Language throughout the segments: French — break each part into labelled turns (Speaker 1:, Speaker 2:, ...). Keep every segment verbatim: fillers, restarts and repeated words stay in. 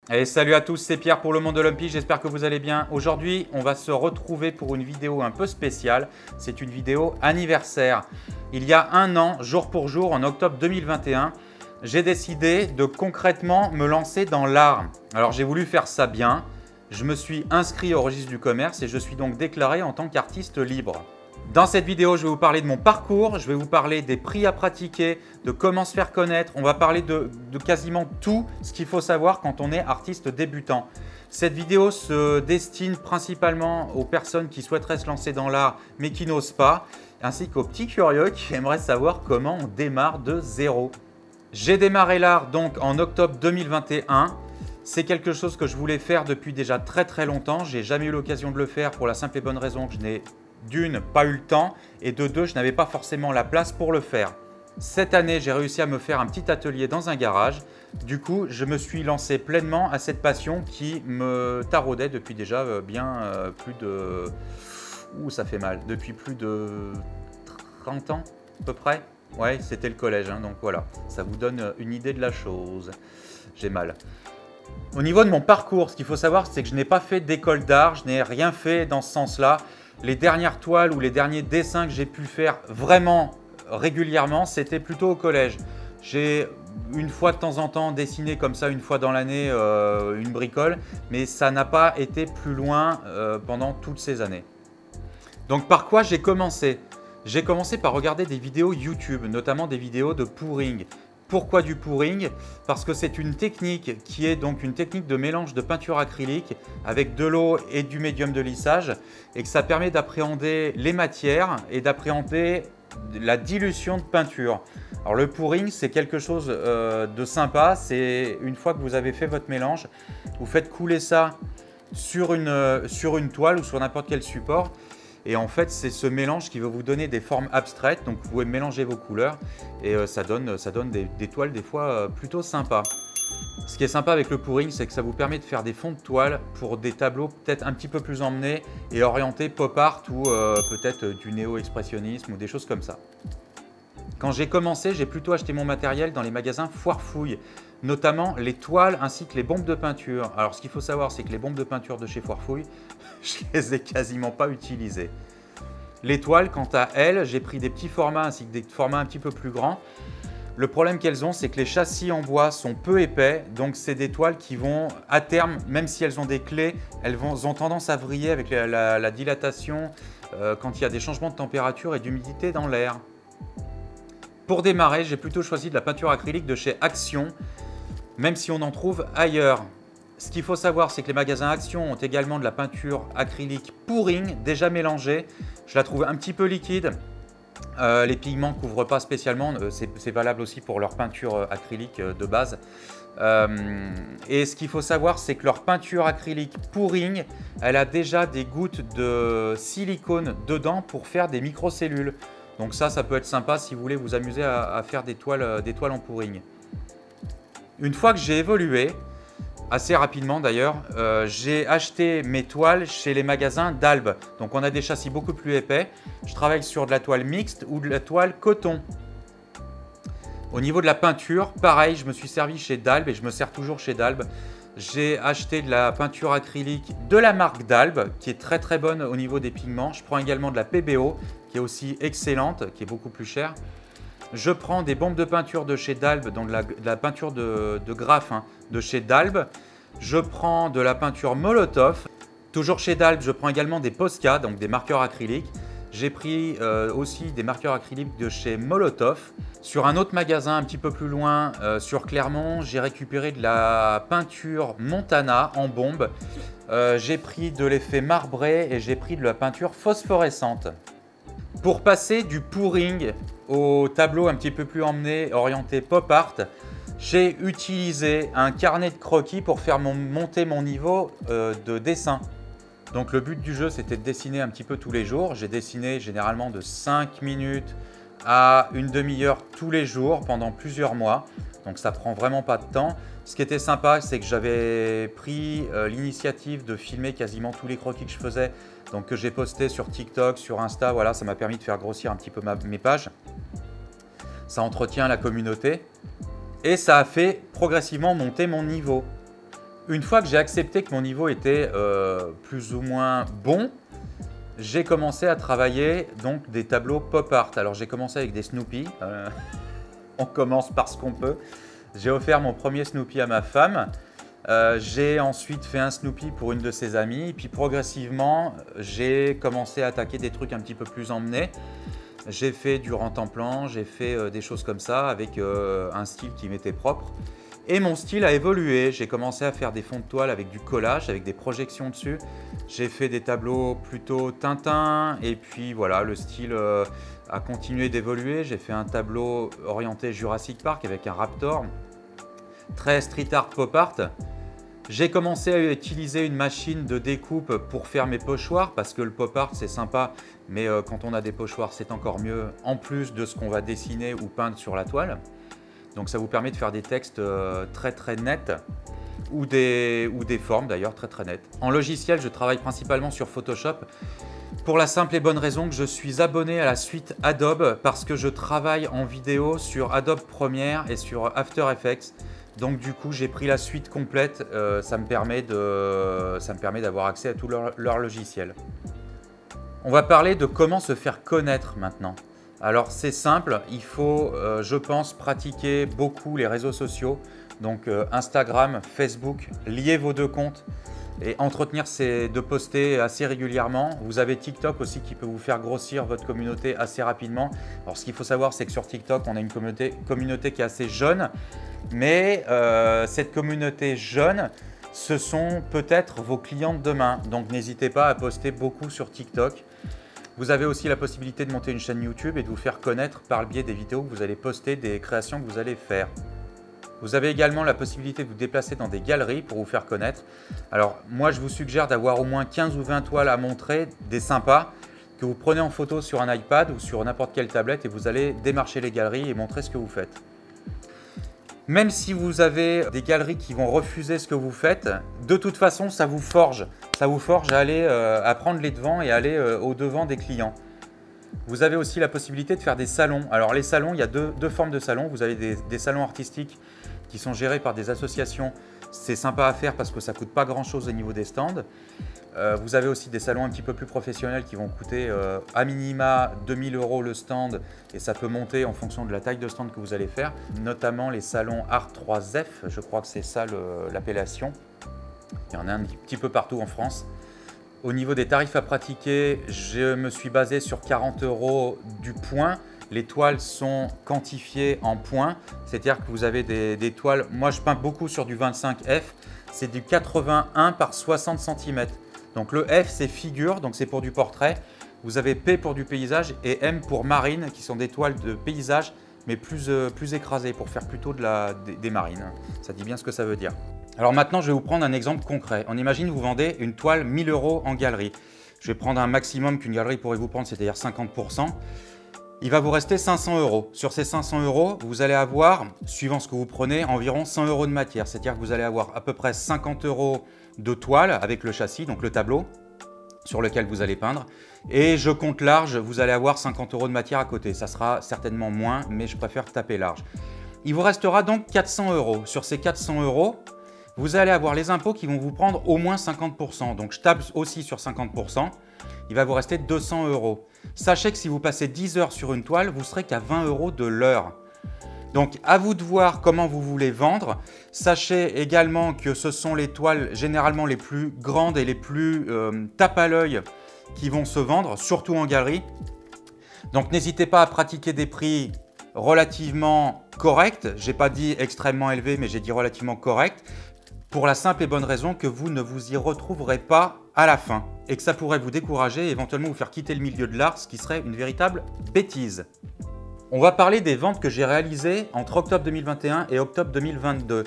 Speaker 1: Et salut à tous, c'est Pierre pour Le Monde Olympique, j'espère que vous allez bien. Aujourd'hui, on va se retrouver pour une vidéo un peu spéciale. C'est une vidéo anniversaire. Il y a un an, jour pour jour, en octobre deux mille vingt et un, j'ai décidé de concrètement me lancer dans l'art. Alors j'ai voulu faire ça bien. Je me suis inscrit au registre du commerce et je suis donc déclaré en tant qu'artiste libre. Dans cette vidéo, je vais vous parler de mon parcours, je vais vous parler des prix à pratiquer, de comment se faire connaître. On va parler de, de quasiment tout ce qu'il faut savoir quand on est artiste débutant. Cette vidéo se destine principalement aux personnes qui souhaiteraient se lancer dans l'art mais qui n'osent pas, ainsi qu'aux petits curieux qui aimeraient savoir comment on démarre de zéro. J'ai démarré l'art donc en octobre deux mille vingt et un. C'est quelque chose que je voulais faire depuis déjà très très longtemps. Je n'ai jamais eu l'occasion de le faire pour la simple et bonne raison que je n'ai d'une, pas eu le temps, et de deux, je n'avais pas forcément la place pour le faire. Cette année, j'ai réussi à me faire un petit atelier dans un garage. Du coup, je me suis lancé pleinement à cette passion qui me taraudait depuis déjà bien euh, plus de... Ouh, ça fait mal. Depuis plus de trente ans, à peu près. Ouais, c'était le collège, hein, donc voilà. Ça vous donne une idée de la chose. J'ai mal. Au niveau de mon parcours, ce qu'il faut savoir, c'est que je n'ai pas fait d'école d'art. Je n'ai rien fait dans ce sens-là. Les dernières toiles ou les derniers dessins que j'ai pu faire vraiment régulièrement, c'était plutôt au collège. J'ai une fois de temps en temps dessiné comme ça, une fois dans l'année, euh, une bricole, mais ça n'a pas été plus loin euh, pendant toutes ces années. Donc par quoi j'ai commencé? J'ai commencé par regarder des vidéos YouTube, notamment des vidéos de pouring. Pourquoi du pouring? Parce que c'est une technique qui est donc une technique de mélange de peinture acrylique avec de l'eau et du médium de lissage et que ça permet d'appréhender les matières et d'appréhender la dilution de peinture. Alors le pouring, c'est quelque chose euh, de sympa. C'est une fois que vous avez fait votre mélange, vous faites couler ça sur une, sur une toile ou sur n'importe quel support. Et en fait, c'est ce mélange qui va vous donner des formes abstraites. Donc, vous pouvez mélanger vos couleurs et euh, ça donne, ça donne des, des toiles des fois euh, plutôt sympas. Ce qui est sympa avec le pouring, c'est que ça vous permet de faire des fonds de toile pour des tableaux peut-être un petit peu plus emmenés et orientés pop art ou euh, peut-être du néo-expressionnisme ou des choses comme ça. Quand j'ai commencé, j'ai plutôt acheté mon matériel dans les magasins Foire Fouille, notamment les toiles ainsi que les bombes de peinture. Alors ce qu'il faut savoir, c'est que les bombes de peinture de chez Foire Fouille, je les ai quasiment pas utilisées. Les toiles, quant à elles, j'ai pris des petits formats ainsi que des formats un petit peu plus grands. Le problème qu'elles ont, c'est que les châssis en bois sont peu épais, donc c'est des toiles qui vont, à terme, même si elles ont des clés, elles vont, ont tendance à vriller avec la, la, la dilatation euh, quand il y a des changements de température et d'humidité dans l'air. Pour démarrer, j'ai plutôt choisi de la peinture acrylique de chez Action, même si on en trouve ailleurs. Ce qu'il faut savoir, c'est que les magasins Action ont également de la peinture acrylique pouring, déjà mélangée. Je la trouve un petit peu liquide. Euh, les pigments ne couvrent pas spécialement, c'est valable aussi pour leur peinture acrylique de base. Euh, et ce qu'il faut savoir, c'est que leur peinture acrylique pouring, elle a déjà des gouttes de silicone dedans pour faire des microcellules. Donc ça, ça peut être sympa si vous voulez vous amuser à, à faire des toiles, des toiles en pouring. Une fois que j'ai évolué, assez rapidement d'ailleurs, euh, j'ai acheté mes toiles chez les magasins d'Albe. Donc on a des châssis beaucoup plus épais. Je travaille sur de la toile mixte ou de la toile coton. Au niveau de la peinture, pareil, je me suis servi chez d'Albe et je me sers toujours chez d'Albe. J'ai acheté de la peinture acrylique de la marque d'Albe, qui est très très bonne au niveau des pigments. Je prends également de la P B O, qui est aussi excellente, qui est beaucoup plus chère. Je prends des bombes de peinture de chez d'Albe, donc de la, de la peinture de, de graphe hein, de chez d'Albe. Je prends de la peinture Molotov. Toujours chez d'Albe, je prends également des Posca, donc des marqueurs acryliques. J'ai pris euh, aussi des marqueurs acryliques de chez Molotov. Sur un autre magasin un petit peu plus loin, euh, sur Clermont, j'ai récupéré de la peinture Montana en bombe. Euh, j'ai pris de l'effet marbré et j'ai pris de la peinture phosphorescente. Pour passer du pouring au tableau un petit peu plus emmené, orienté pop art, j'ai utilisé un carnet de croquis pour faire mon, monter mon niveau euh, de dessin. Donc le but du jeu, c'était de dessiner un petit peu tous les jours. J'ai dessiné généralement de cinq minutes à une demi-heure tous les jours pendant plusieurs mois. Donc ça prend vraiment pas de temps. Ce qui était sympa, c'est que j'avais pris euh, l'initiative de filmer quasiment tous les croquis que je faisais, donc que j'ai posté sur TikTok, sur Insta. Voilà, ça m'a permis de faire grossir un petit peu ma, mes pages. Ça entretient la communauté et ça a fait progressivement monter mon niveau. Une fois que j'ai accepté que mon niveau était euh, plus ou moins bon, j'ai commencé à travailler donc des tableaux pop art. Alors j'ai commencé avec des Snoopy, euh, on commence par ce qu'on peut. J'ai offert mon premier Snoopy à ma femme. Euh, j'ai ensuite fait un Snoopy pour une de ses amies. Puis progressivement, j'ai commencé à attaquer des trucs un petit peu plus emmenés. J'ai fait du rent-en-plan, j'ai fait euh, des choses comme ça avec euh, un style qui m'était propre. Et mon style a évolué. J'ai commencé à faire des fonds de toile avec du collage, avec des projections dessus. J'ai fait des tableaux plutôt Tintin. Et puis voilà, le style euh, a continué d'évoluer. J'ai fait un tableau orienté Jurassic Park avec un raptor. Très street art pop art. J'ai commencé à utiliser une machine de découpe pour faire mes pochoirs parce que le pop art c'est sympa, mais euh, quand on a des pochoirs c'est encore mieux en plus de ce qu'on va dessiner ou peindre sur la toile. Donc ça vous permet de faire des textes euh, très très nets ou des, ou des formes d'ailleurs très très nettes. En logiciel, je travaille principalement sur Photoshop pour la simple et bonne raison que je suis abonné à la suite Adobe parce que je travaille en vidéo sur Adobe Premiere et sur After Effects. Donc du coup, j'ai pris la suite complète, euh, ça me permet de, ça me permet d'avoir accès à tout leur, leur logiciel. On va parler de comment se faire connaître maintenant. Alors c'est simple, il faut, euh, je pense, pratiquer beaucoup les réseaux sociaux. Donc euh, Instagram, Facebook, lier vos deux comptes et entretenir ces, de poster assez régulièrement. Vous avez TikTok aussi qui peut vous faire grossir votre communauté assez rapidement. Alors ce qu'il faut savoir, c'est que sur TikTok, on a une communauté, communauté qui est assez jeune. Mais euh, cette communauté jeune, ce sont peut-être vos clients de demain. Donc n'hésitez pas à poster beaucoup sur TikTok. Vous avez aussi la possibilité de monter une chaîne YouTube et de vous faire connaître par le biais des vidéos que vous allez poster, des créations que vous allez faire. Vous avez également la possibilité de vous déplacer dans des galeries pour vous faire connaître. Alors moi, je vous suggère d'avoir au moins quinze ou vingt toiles à montrer, des sympas, que vous prenez en photo sur un iPad ou sur n'importe quelle tablette et vous allez démarcher les galeries et montrer ce que vous faites. Même si vous avez des galeries qui vont refuser ce que vous faites, de toute façon, ça vous forge. Ça vous forge à, aller, euh, à prendre les devants et à aller euh, au devant des clients. Vous avez aussi la possibilité de faire des salons. Alors les salons, il y a deux, deux formes de salons. Vous avez des, des salons artistiques qui sont gérés par des associations. C'est sympa à faire parce que ça ne coûte pas grand-chose au niveau des stands. Euh, vous avez aussi des salons un petit peu plus professionnels qui vont coûter euh, à minima deux mille euros le stand et ça peut monter en fonction de la taille de stand que vous allez faire, notamment les salons Art trois F, je crois que c'est ça l'appellation. Il y en a un petit peu partout en France. Au niveau des tarifs à pratiquer, je me suis basé sur quarante euros du point. Les toiles sont quantifiées en points, c'est-à-dire que vous avez des, des toiles, moi je peins beaucoup sur du vingt-cinq F, c'est du quatre-vingt-un par soixante centimètres. Donc le F c'est figure, donc c'est pour du portrait. Vous avez P pour du paysage et M pour marine, qui sont des toiles de paysage, mais plus, euh, plus écrasées pour faire plutôt de la, des, des marines. Ça dit bien ce que ça veut dire. Alors maintenant, je vais vous prendre un exemple concret. On imagine que vous vendez une toile mille euros en galerie. Je vais prendre un maximum qu'une galerie pourrait vous prendre, c'est-à-dire cinquante pour cent. Il va vous rester cinq cents euros. Sur ces cinq cents euros, vous allez avoir, suivant ce que vous prenez, environ cent euros de matière. C'est-à-dire que vous allez avoir à peu près cinquante euros de toile avec le châssis, donc le tableau sur lequel vous allez peindre. Et je compte large, vous allez avoir cinquante euros de matière à côté. Ça sera certainement moins, mais je préfère taper large. Il vous restera donc quatre cents euros. Sur ces quatre cents euros, vous allez avoir les impôts qui vont vous prendre au moins cinquante pour cent. Donc je tape aussi sur cinquante pour cent. Il va vous rester deux cents euros. Sachez que si vous passez dix heures sur une toile, vous serez qu'à vingt euros de l'heure. Donc à vous de voir comment vous voulez vendre. Sachez également que ce sont les toiles généralement les plus grandes et les plus euh, tape à l'œil qui vont se vendre, surtout en galerie. Donc n'hésitez pas à pratiquer des prix relativement corrects. Je n'ai pas dit extrêmement élevés, mais j'ai dit relativement corrects. Pour la simple et bonne raison que vous ne vous y retrouverez pas à la fin et que ça pourrait vous décourager et éventuellement vous faire quitter le milieu de l'art, ce qui serait une véritable bêtise. On va parler des ventes que j'ai réalisées entre octobre deux mille vingt et un et octobre deux mille vingt-deux.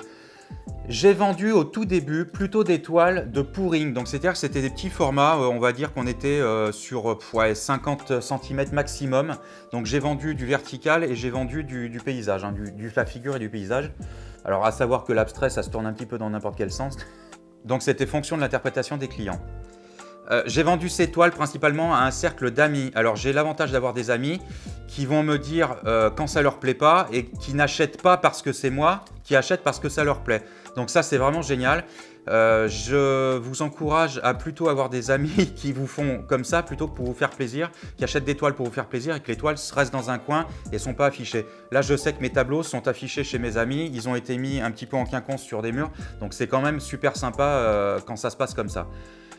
Speaker 1: J'ai vendu au tout début plutôt des toiles de pouring, donc c'est-à-dire que c'était des petits formats, on va dire qu'on était sur ouais, cinquante centimètres maximum. Donc j'ai vendu du vertical et j'ai vendu du, du paysage, hein, du, du la figure et du paysage. Alors à savoir que l'abstrait, ça se tourne un petit peu dans n'importe quel sens. Donc c'était fonction de l'interprétation des clients. Euh, j'ai vendu ces toiles principalement à un cercle d'amis. Alors j'ai l'avantage d'avoir des amis qui vont me dire euh, quand ça leur plaît pas et qui n'achètent pas parce que c'est moi, qui achètent parce que ça leur plaît. Donc ça, c'est vraiment génial. Euh, je vous encourage à plutôt avoir des amis qui vous font comme ça plutôt que pour vous faire plaisir, qui achètent des toiles pour vous faire plaisir et que les toiles restent dans un coin et ne sont pas affichées. Là, je sais que mes tableaux sont affichés chez mes amis, ils ont été mis un petit peu en quinconce sur des murs, donc c'est quand même super sympa euh, quand ça se passe comme ça.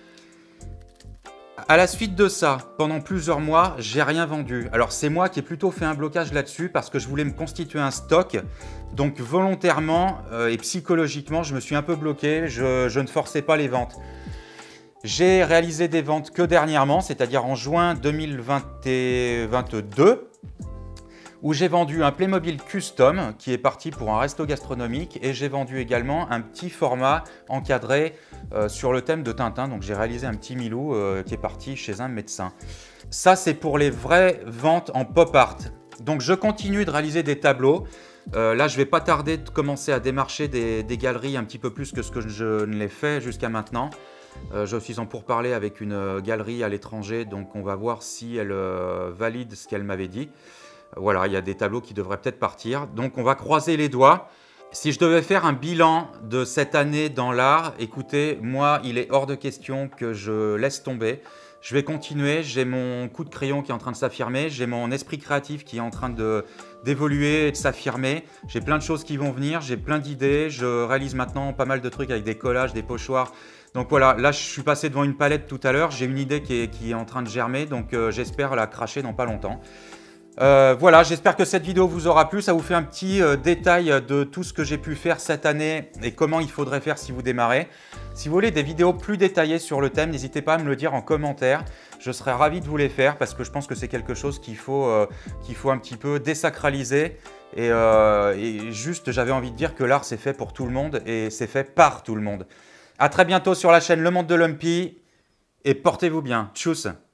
Speaker 1: À la suite de ça, pendant plusieurs mois, j'ai rien vendu. Alors c'est moi qui ai plutôt fait un blocage là-dessus parce que je voulais me constituer un stock. Donc volontairement euh, et psychologiquement, je me suis un peu bloqué, je, je ne forçais pas les ventes. J'ai réalisé des ventes que dernièrement, c'est-à-dire en juin deux mille vingt-deux, où j'ai vendu un Playmobil Custom qui est parti pour un resto gastronomique et j'ai vendu également un petit format encadré euh, sur le thème de Tintin. Donc j'ai réalisé un petit Milou euh, qui est parti chez un médecin. Ça, c'est pour les vraies ventes en pop art. Donc je continue de réaliser des tableaux. Euh, là, je ne vais pas tarder de commencer à démarcher des, des galeries un petit peu plus que ce que je ne l'ai fait jusqu'à maintenant. Euh, je suis en pourparlers avec une euh, galerie à l'étranger, donc on va voir si elle euh, valide ce qu'elle m'avait dit. Voilà, il y a des tableaux qui devraient peut-être partir. Donc, on va croiser les doigts. Si je devais faire un bilan de cette année dans l'art, écoutez, moi, il est hors de question que je laisse tomber. Je vais continuer. J'ai mon coup de crayon qui est en train de s'affirmer. J'ai mon esprit créatif qui est en train de, d'évoluer et de s'affirmer. J'ai plein de choses qui vont venir. J'ai plein d'idées. Je réalise maintenant pas mal de trucs avec des collages, des pochoirs. Donc voilà, là, je suis passé devant une palette tout à l'heure. J'ai une idée qui est, qui est en train de germer. Donc, euh, j'espère la cracher dans pas longtemps. Euh, voilà, j'espère que cette vidéo vous aura plu. Ça vous fait un petit euh, détail de tout ce que j'ai pu faire cette année et comment il faudrait faire si vous démarrez. Si vous voulez des vidéos plus détaillées sur le thème, n'hésitez pas à me le dire en commentaire. Je serais ravi de vous les faire parce que je pense que c'est quelque chose qu'il faut, euh, qu'il faut un petit peu désacraliser. Et, euh, et juste, j'avais envie de dire que l'art, c'est fait pour tout le monde et c'est fait par tout le monde. À très bientôt sur la chaîne Le Monde de Lumpy et portez-vous bien. Tchuss!